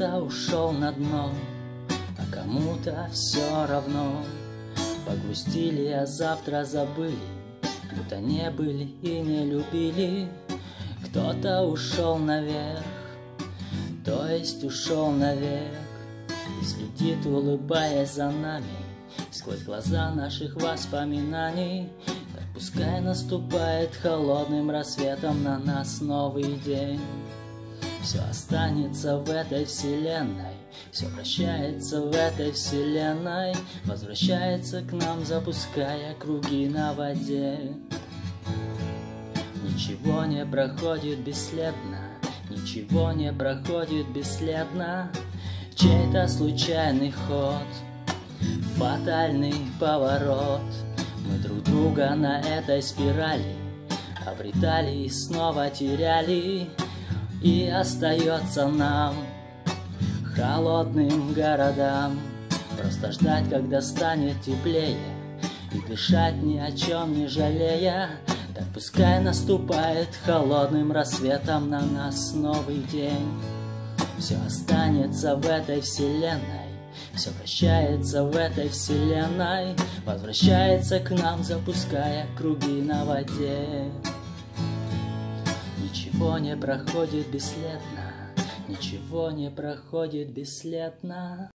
Кто-то ушел на дно, а кому-то все равно. Погрустили, а завтра забыли, будто не были и не любили. Кто-то ушел наверх, то есть ушел навек, и следит, улыбаясь за нами, сквозь глаза наших воспоминаний. Так пускай наступает холодным рассветом на нас новый день. Все останется в этой вселенной, все вращается в этой вселенной, возвращается к нам, запуская круги на воде. Ничего не проходит бесследно, ничего не проходит бесследно. Чей-то случайный ход, фатальный поворот. Мы друг друга на этой спирали обретали и снова теряли. И остается нам, холодным городам, просто ждать, когда станет теплее, и дышать ни о чем не жалея. Так пускай наступает холодным рассветом на нас новый день. Все останется в этой вселенной, все вращается в этой вселенной, возвращается к нам, запуская круги на воде. Ничего не проходит бесследно, ничего не проходит бесследно.